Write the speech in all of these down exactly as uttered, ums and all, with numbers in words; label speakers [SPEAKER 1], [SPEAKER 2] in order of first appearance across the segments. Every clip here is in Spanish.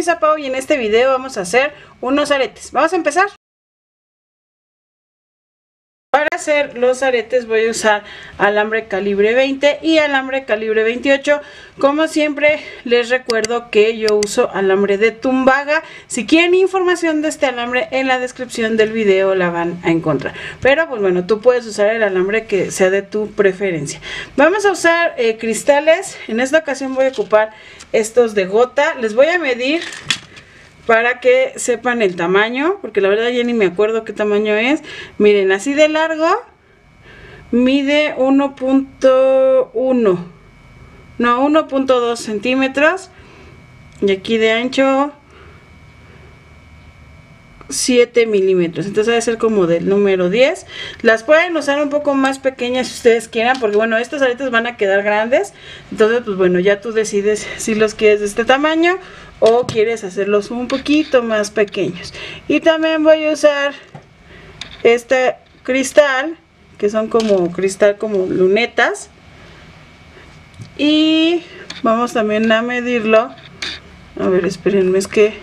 [SPEAKER 1] Luisa Pau y en este video vamos a hacer unos aretes. Vamos a empezar. Para hacer los aretes voy a usar alambre calibre veinte y alambre calibre veintiocho. Como siempre les recuerdo que yo uso alambre de Tumbaga. Si quieren información de este alambre, en la descripción del video la van a encontrar. Pero pues bueno, tú puedes usar el alambre que sea de tu preferencia. Vamos a usar eh, cristales. En esta ocasión voy a ocupar estos de gota. Les voy a medir para que sepan el tamaño, porque la verdad ya ni me acuerdo qué tamaño es. Miren, así de largo mide uno punto uno, no, uno punto dos centímetros, y aquí de ancho siete milímetros. Entonces debe ser como del número diez. Las pueden usar un poco más pequeñas si ustedes quieran, porque bueno, estos aretes van a quedar grandes. Entonces pues bueno, ya tú decides si los quieres de este tamaño o quieres hacerlos un poquito más pequeños. Y también voy a usar este cristal, que son como cristal como lunetas, y vamos también a medirlo. A ver, espérenme, es que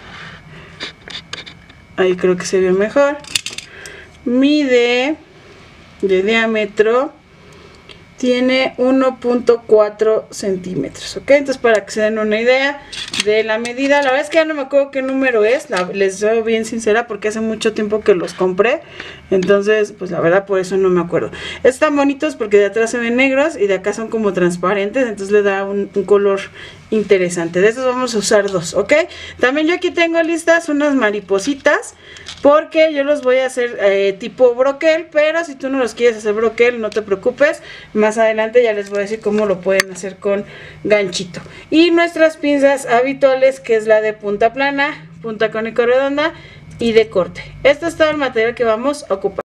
[SPEAKER 1] ahí creo que se ve mejor. Mide de diámetro, tiene uno punto cuatro centímetros, ok. Entonces para que se den una idea de la medida, la verdad es que ya no me acuerdo qué número es, la, les soy bien sincera porque hace mucho tiempo que los compré. Entonces pues la verdad por eso no me acuerdo. Están bonitos porque de atrás se ven negros y de acá son como transparentes, entonces le da un, un color interesante. De estos vamos a usar dos, ok. También yo aquí tengo listas unas maripositas, porque yo los voy a hacer eh, tipo broquel, pero si tú no los quieres hacer broquel, no te preocupes, más adelante ya les voy a decir cómo lo pueden hacer con ganchito. Y nuestras pinzas habituales, que es la de punta plana, punta cónico redonda y de corte. Esto es todo el material que vamos a ocupar.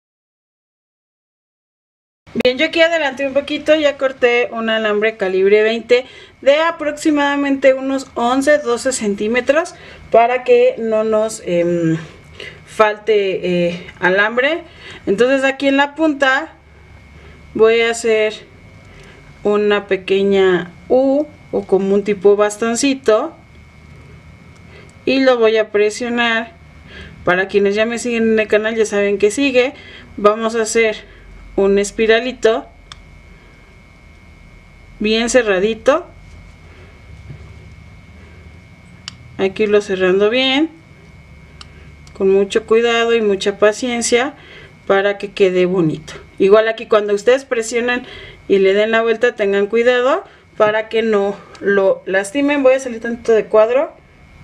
[SPEAKER 1] Bien, yo aquí adelanté un poquito, ya corté un alambre calibre veinte de aproximadamente unos once doce centímetros para que no nos eh, falte eh, alambre. Entonces aquí en la punta voy a hacer una pequeña U o como un tipo bastoncito y lo voy a presionar. Para quienes ya me siguen en el canal ya saben que sigue. Vamos a hacer un espiralito bien cerradito, hay que irlo cerrando bien con mucho cuidado y mucha paciencia para que quede bonito. Igual aquí cuando ustedes presionan y le den la vuelta, tengan cuidado para que no lo lastimen. Voy a salir tanto de cuadro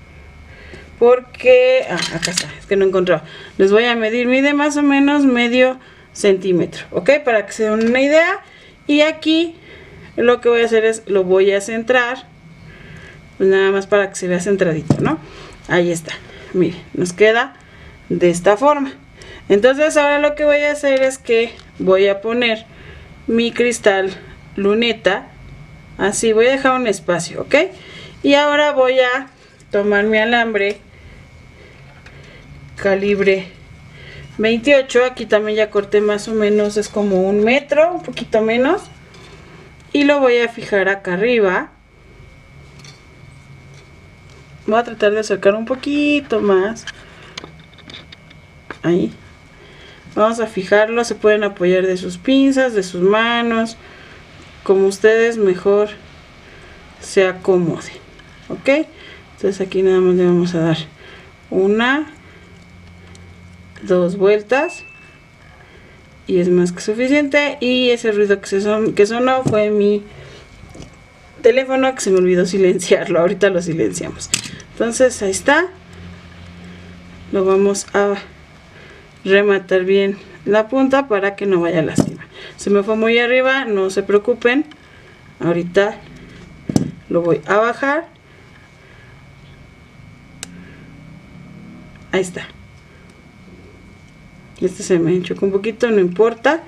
[SPEAKER 1] porque ah, acá está, es que no encontraba. Les voy a medir, mide más o menos medio centímetro, ok, para que se den una idea. Y aquí lo que voy a hacer es lo voy a centrar, pues nada más para que se vea centradito, ¿no? Ahí está, miren, nos queda de esta forma. Entonces ahora lo que voy a hacer es que voy a poner mi cristal luneta, así voy a dejar un espacio, ok. Y ahora voy a tomar mi alambre calibre veintiocho, aquí también ya corté más o menos, es como un metro, un poquito menos, y lo voy a fijar acá arriba. Voy a tratar de acercar un poquito más, ahí. Vamos a fijarlo, se pueden apoyar de sus pinzas, de sus manos, como ustedes mejor se acomoden, ok. Entonces aquí nada más le vamos a dar una, dos vueltas y es más que suficiente. Y ese ruido que, se son, que sonó fue mi teléfono, que se me olvidó silenciarlo. Ahorita lo silenciamos. Entonces ahí está, lo vamos a rematar bien la punta para que no vaya a lastimar. Se me fue muy arriba, no se preocupen, ahorita lo voy a bajar. Ahí está. Este se me enchocó un poquito, no importa.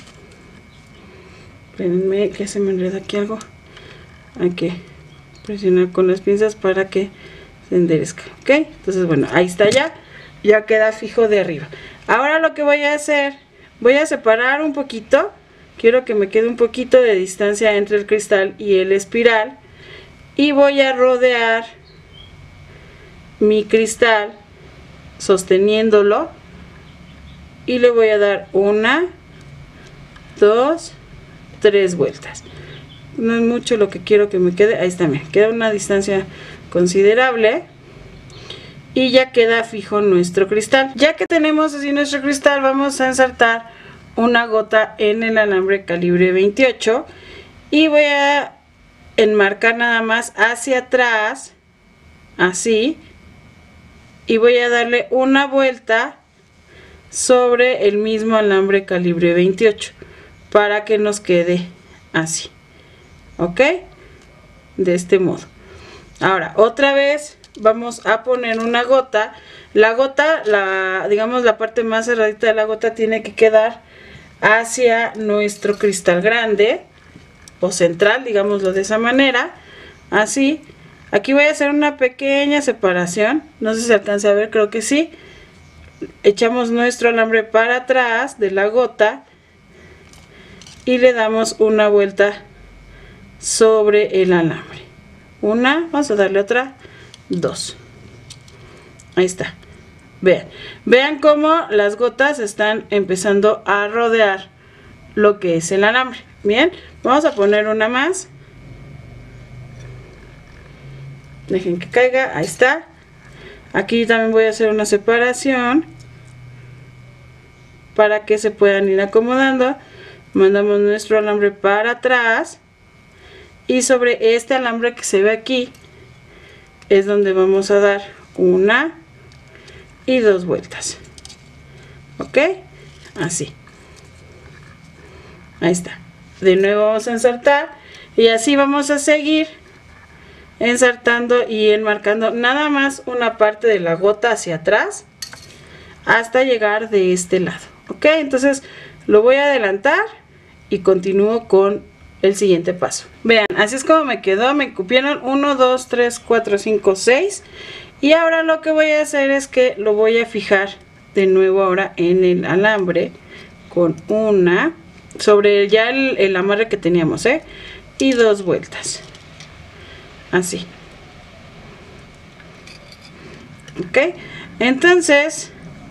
[SPEAKER 1] Espérenme que se me enreda aquí algo. Hay que presionar con las pinzas para que se enderezca, ok. Entonces bueno, ahí está, ya ya queda fijo de arriba. Ahora lo que voy a hacer, voy a separar un poquito. Quiero que me quede un poquito de distancia entre el cristal y el espiral, y voy a rodear mi cristal sosteniéndolo y le voy a dar una, dos, tres vueltas. No es mucho lo que quiero que me quede. Ahí está, me queda una distancia considerable y ya queda fijo nuestro cristal. Ya que tenemos así nuestro cristal, vamos a ensartar una gota en el alambre calibre veintiocho y voy a enmarcar nada más hacia atrás, así, y voy a darle una vuelta sobre el mismo alambre calibre veintiocho para que nos quede así, ok, de este modo. Ahora otra vez vamos a poner una gota. La gota, la digamos la parte más cerradita de la gota tiene que quedar hacia nuestro cristal grande o central, digámoslo de esa manera, así. Aquí voy a hacer una pequeña separación, no sé si se alcanza a ver, creo que sí. Echamos nuestro alambre para atrás de la gota y le damos una vuelta sobre el alambre. Una, vamos a darle otra, dos. Ahí está. Vean, vean cómo las gotas están empezando a rodear lo que es el alambre. Bien, vamos a poner una más. Dejen que caiga, ahí está. Aquí también voy a hacer una separación para que se puedan ir acomodando. Mandamos nuestro alambre para atrás y sobre este alambre que se ve aquí es donde vamos a dar una y dos vueltas, ok, así. Ahí está. De nuevo vamos a ensartar y así vamos a seguir ensartando y enmarcando nada más una parte de la gota hacia atrás hasta llegar de este lado, ok. Entonces lo voy a adelantar y continúo con el siguiente paso. Vean, así es como me quedó. Me cupieron uno, dos, tres, cuatro, cinco, seis. Y ahora lo que voy a hacer es que lo voy a fijar de nuevo ahora en el alambre con una, sobre ya el, el amarre que teníamos, ¿eh? Y dos vueltas. Así. Ok. Entonces,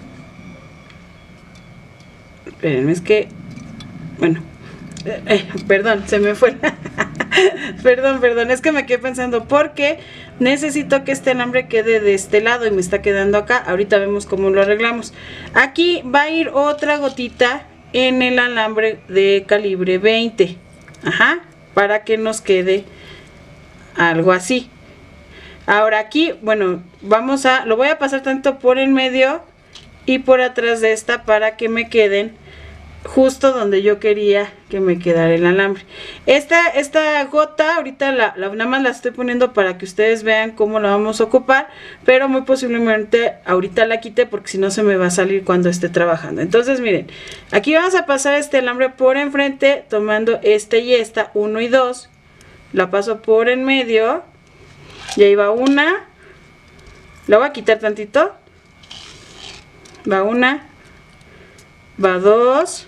[SPEAKER 1] espérenme, es que, bueno, eh, perdón, se me fue. perdón, perdón, es que me quedé pensando porque necesito que este alambre quede de este lado y me está quedando acá. Ahorita vemos cómo lo arreglamos. Aquí va a ir otra gotita en el alambre de calibre veinte. Ajá, para que nos quede algo así. Ahora aquí, bueno, vamos a, lo voy a pasar tanto por en medio y por atrás de esta para que me queden justo donde yo quería que me quedara el alambre. Esta, esta gota ahorita la, la, nada más la estoy poniendo para que ustedes vean cómo la vamos a ocupar, pero muy posiblemente ahorita la quite porque si no se me va a salir cuando esté trabajando. Entonces miren, aquí vamos a pasar este alambre por enfrente tomando este y esta, uno y dos, la paso por en medio y ahí va una, la voy a quitar tantito, va una, va dos,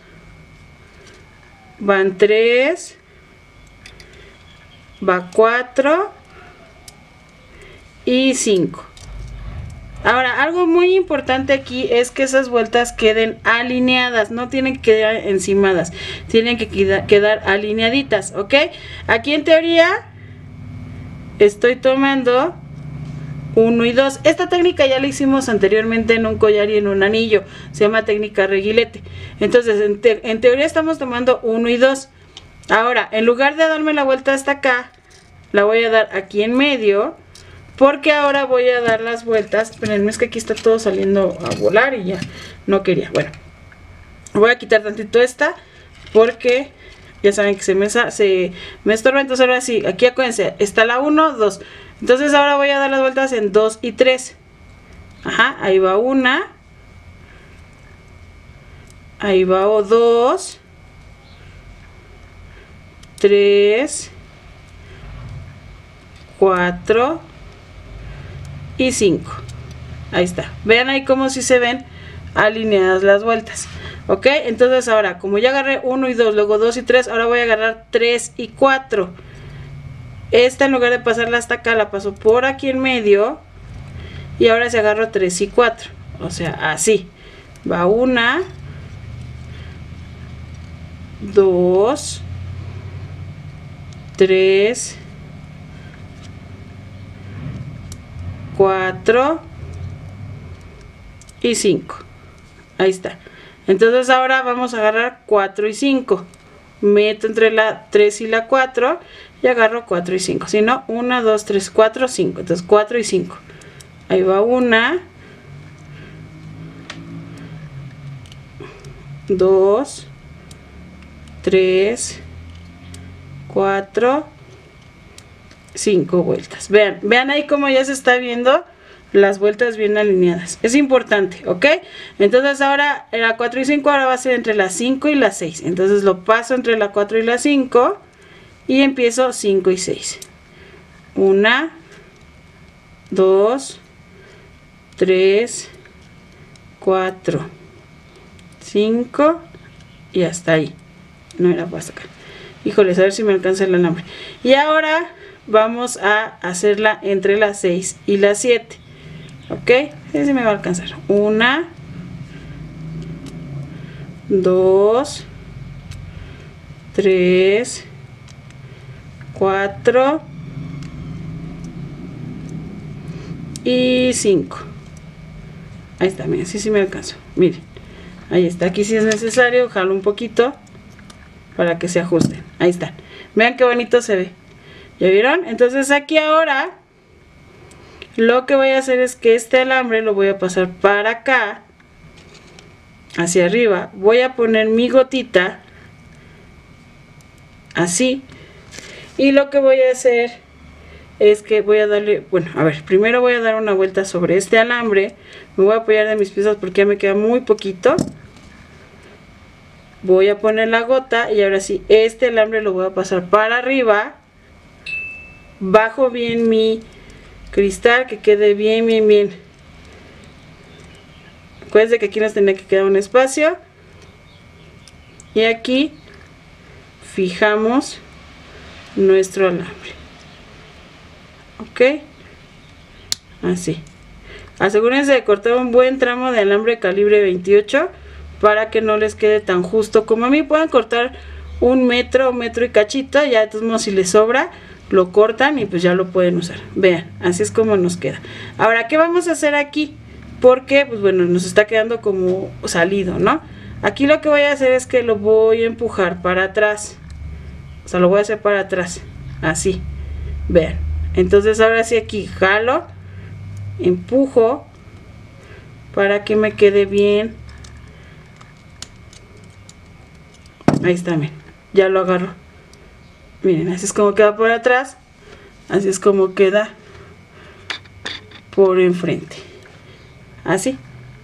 [SPEAKER 1] van tres, va cuatro y cinco. Ahora, algo muy importante aquí es que esas vueltas queden alineadas, no tienen que quedar encimadas, tienen que quedar alineaditas, ¿ok? Aquí en teoría estoy tomando uno y dos. Esta técnica ya la hicimos anteriormente en un collar y en un anillo, se llama técnica reguilete. Entonces en, te en teoría estamos tomando uno y dos. Ahora, en lugar de darme la vuelta hasta acá, la voy a dar aquí en medio, porque ahora voy a dar las vueltas. Espérenme, es que aquí está todo saliendo a volar y ya no quería. Bueno, voy a quitar tantito esta porque ya saben que se me, se me estorba. Entonces ahora sí, aquí acuérdense, está la uno, dos. Entonces ahora voy a dar las vueltas en dos y tres. Ajá, ahí va una. Ahí va dos. tres. cuatro. Y cinco. Ahí está. Vean ahí como si se ven alineadas las vueltas. Ok, entonces ahora como ya agarré uno y dos, luego dos y tres, ahora voy a agarrar tres y cuatro. Esta en lugar de pasarla hasta acá la paso por aquí en medio y ahora se agarro tres y cuatro, o sea, así. Va una, dos, tres, cuatro y cinco. Ahí está. Entonces ahora vamos a agarrar cuatro y cinco. Meto entre la tres y la cuatro y agarro cuatro y cinco. Si no, uno, dos, tres, cuatro, cinco. Entonces cuatro y cinco. Ahí va una, dos, tres, cuatro, cinco vueltas. Vean, vean ahí cómo ya se está viendo las vueltas bien alineadas. Es importante, ¿ok? Entonces ahora la cuatro y cinco ahora va a ser entre las cinco y las seis. Entonces lo paso entre la cuatro y la cinco y empiezo cinco y seis. Una, dos, tres, cuatro, cinco y hasta ahí. No era para sacar. Híjoles, a ver si me alcanza el alambre. Y ahora vamos a hacerla entre las seis y las siete. Ok, ese me va a alcanzar. Una, dos, tres, cuatro y cinco. Ahí está, miren, así sí me alcanzo. Miren, ahí está. Aquí si es necesario, jalo un poquito para que se ajusten. Ahí están. Vean qué bonito se ve. ¿Ya vieron? Entonces aquí ahora lo que voy a hacer es que este alambre lo voy a pasar para acá, hacia arriba. Voy a poner mi gotita, así. Y lo que voy a hacer es que voy a darle, bueno, a ver, primero voy a dar una vuelta sobre este alambre. Me voy a apoyar de mis piezas porque ya me queda muy poquito. Voy a poner la gota y ahora sí, este alambre lo voy a pasar para arriba. Bajo bien mi cristal, que quede bien, bien, bien. Acuérdense que aquí nos tenía que quedar un espacio. Y aquí fijamos nuestro alambre. Ok. Así. Asegúrense de cortar un buen tramo de alambre calibre veintiocho para que no les quede tan justo como a mí. Pueden cortar un metro, un metro y cachito. Ya de todos modos, si les sobra, lo cortan y pues ya lo pueden usar. Vean, así es como nos queda. Ahora, ¿qué vamos a hacer aquí? Porque, pues bueno, nos está quedando como salido, ¿no? Aquí lo que voy a hacer es que lo voy a empujar para atrás. O sea, lo voy a hacer para atrás. Así. Vean. Entonces ahora sí aquí jalo, empujo para que me quede bien. Ahí está, miren. Ya lo agarro. Miren, así es como queda por atrás, así es como queda por enfrente, así.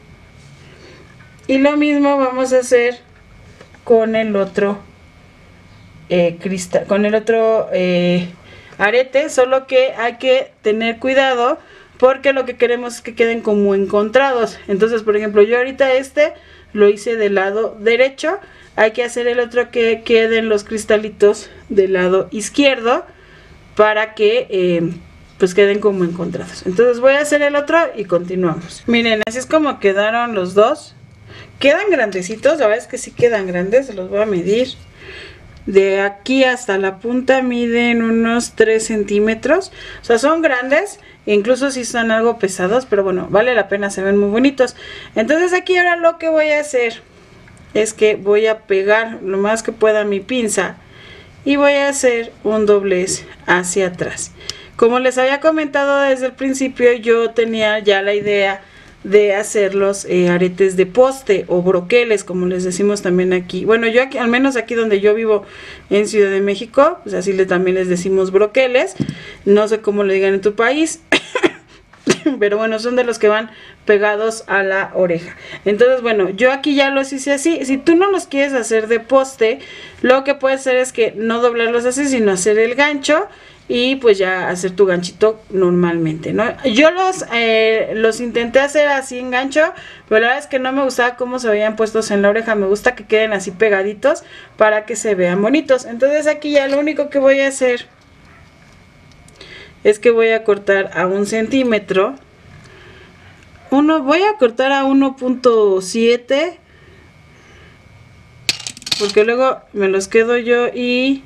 [SPEAKER 1] Y lo mismo vamos a hacer con el otro eh, cristal, con el otro eh, arete, solo que hay que tener cuidado porque lo que queremos es que queden como encontrados. Entonces, por ejemplo, yo ahorita este lo hice del lado derecho. Hay que hacer el otro que queden los cristalitos del lado izquierdo para que eh, pues queden como encontrados. Entonces voy a hacer el otro y continuamos. Miren, así es como quedaron los dos. Quedan grandecitos, la verdad es que sí quedan grandes, se los voy a medir. De aquí hasta la punta miden unos tres centímetros. O sea, son grandes, incluso si son algo pesados, pero bueno, vale la pena, se ven muy bonitos. Entonces aquí ahora lo que voy a hacer es que voy a pegar lo más que pueda mi pinza y voy a hacer un doblez hacia atrás. Como les había comentado desde el principio, yo tenía ya la idea de hacer los eh, aretes de poste o broqueles, como les decimos también aquí. Bueno, yo aquí, al menos aquí donde yo vivo en Ciudad de México, pues así le, también les decimos broqueles. No sé cómo le digan en tu país, pero bueno, son de los que van pegados a la oreja. Entonces, bueno, yo aquí ya los hice así. Si tú no los quieres hacer de poste, lo que puedes hacer es que no doblarlos así, sino hacer el gancho y pues ya hacer tu ganchito normalmente, ¿no? Yo los, eh, los intenté hacer así en gancho, pero la verdad es que no me gustaba cómo se veían puestos en la oreja. Me gusta que queden así pegaditos para que se vean bonitos. Entonces aquí ya lo único que voy a hacer es que voy a cortar a un centímetro uno, voy a cortar a uno punto siete porque luego me los quedo yo y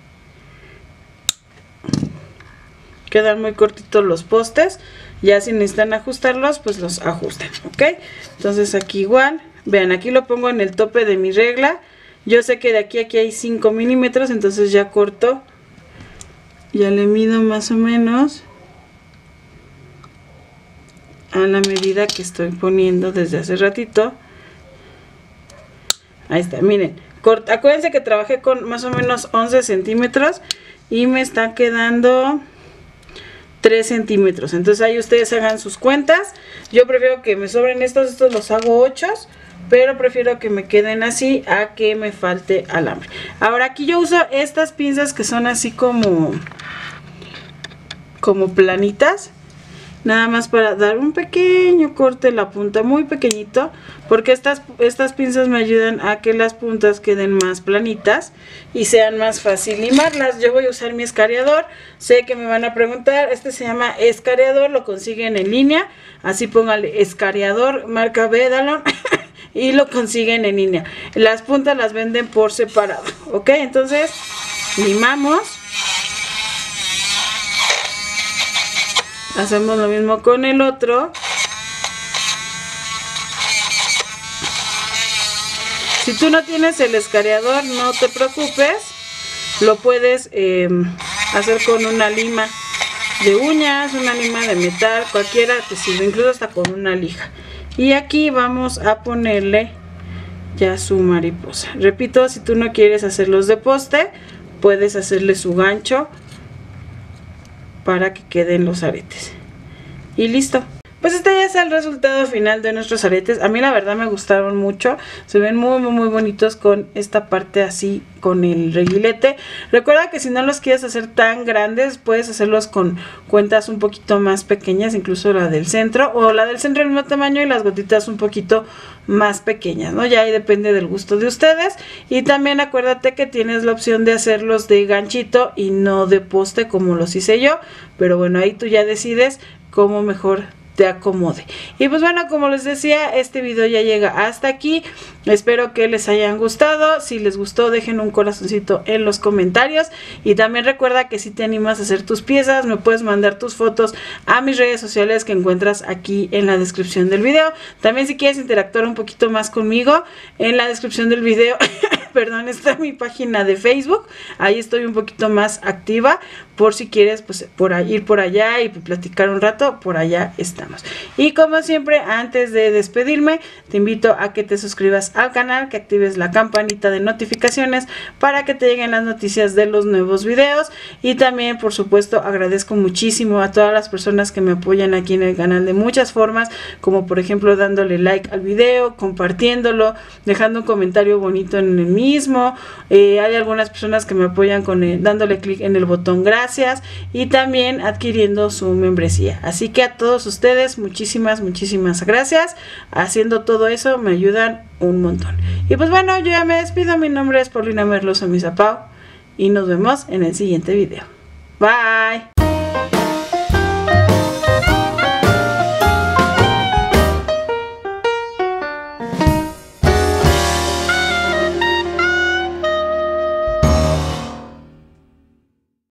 [SPEAKER 1] quedan muy cortitos los postes. Ya si necesitan ajustarlos, pues los ajustan, ¿ok? Entonces aquí igual, vean, aquí lo pongo en el tope de mi regla. Yo sé que de aquí a aquí hay cinco milímetros, entonces ya corto, ya le mido más o menos a la medida que estoy poniendo desde hace ratito. Ahí está, miren, corta, acuérdense que trabajé con más o menos once centímetros y me está quedando tres centímetros. Entonces ahí ustedes hagan sus cuentas. Yo prefiero que me sobren estos, estos los hago ocho, pero prefiero que me queden así a que me falte alambre. Ahora aquí yo uso estas pinzas que son así como como planitas, nada más para dar un pequeño corte en la punta, muy pequeñito, porque estas, estas pinzas me ayudan a que las puntas queden más planitas y sean más fácil limarlas. Yo voy a usar mi escariador, sé que me van a preguntar, este se llama escariador, lo consiguen en línea, así póngale escariador marca Bedalon y lo consiguen en línea. Las puntas las venden por separado, ok, entonces limamos. Hacemos lo mismo con el otro. Si tú no tienes el escariador, no te preocupes. Lo puedes eh, hacer con una lima de uñas, una lima de metal, cualquiera te sirve, incluso hasta con una lija. Y aquí vamos a ponerle ya su mariposa. Repito, si tú no quieres hacerlos de poste, puedes hacerle su gancho para que queden los aretes. Y listo. Pues este ya es el resultado final de nuestros aretes. A mí la verdad me gustaron mucho. Se ven muy muy muy bonitos con esta parte así, con el reguilete. Recuerda que si no los quieres hacer tan grandes, puedes hacerlos con cuentas un poquito más pequeñas, incluso la del centro, o la del centro del mismo tamaño y las gotitas un poquito más pequeñas, ¿no? Ya ahí depende del gusto de ustedes. Y también acuérdate que tienes la opción de hacerlos de ganchito y no de poste como los hice yo. Pero bueno, ahí tú ya decides cómo mejor te acomode. Y pues bueno, como les decía, este video ya llega hasta aquí. Espero que les hayan gustado. Si les gustó, dejen un corazoncito en los comentarios. Y también recuerda que si te animas a hacer tus piezas, me puedes mandar tus fotos a mis redes sociales que encuentras aquí en la descripción del video. También si quieres interactuar un poquito más conmigo, en la descripción del video perdón, está mi página de Facebook. Ahí estoy un poquito más activa, por si quieres pues por ahí, ir por allá y platicar un rato, por allá estamos. Y como siempre, antes de despedirme, te invito a que te suscribas al canal, que actives la campanita de notificaciones para que te lleguen las noticias de los nuevos videos. Y también, por supuesto, agradezco muchísimo a todas las personas que me apoyan aquí en el canal de muchas formas, como por ejemplo dándole like al video, compartiéndolo, dejando un comentario bonito en el mismo. Eh, hay algunas personas que me apoyan con el, dándole clic en el botón gracias, y también adquiriendo su membresía. Así que a todos ustedes, muchísimas, muchísimas gracias. Haciendo todo eso me ayudan un montón. Y pues bueno, yo ya me despido. Mi nombre es Paulina Merloso Misapao y nos vemos en el siguiente video. Bye.